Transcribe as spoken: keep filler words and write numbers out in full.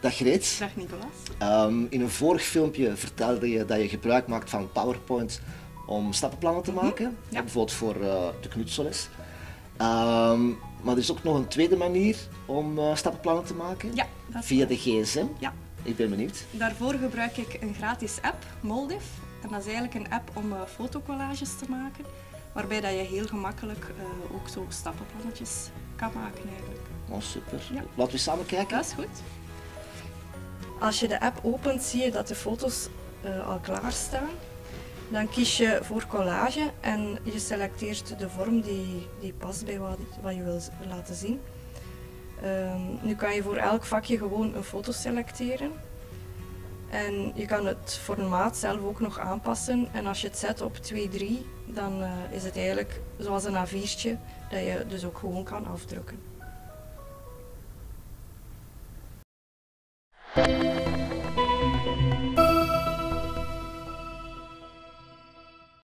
Dag Greet. Dag Nicolas. Um, in een vorig filmpje vertelde je dat je gebruik maakt van PowerPoint om stappenplannen te maken. Mm-hmm. Ja. Bijvoorbeeld voor uh, de Knutselles. Um, maar er is ook nog een tweede manier om uh, stappenplannen te maken. Ja, dat is via waar. de gsm. Ja. Ik ben benieuwd. Daarvoor gebruik ik een gratis app, Moldiv. En dat is eigenlijk een app om uh, fotocollages te maken. Waarbij dat je heel gemakkelijk uh, ook zo stappenplannetjes kan maken eigenlijk. Oh, super. Ja. Laten we samen kijken. Dat is goed. Als je de app opent, zie je dat de foto's uh, al klaar staan. Dan kies je voor collage en je selecteert de vorm die, die past bij wat, wat je wil laten zien. Um, nu kan je voor elk vakje gewoon een foto selecteren. En je kan het formaat zelf ook nog aanpassen. En als je het zet op twee drie, dan uh, is het eigenlijk zoals een A viertje dat je dus ook gewoon kan afdrukken.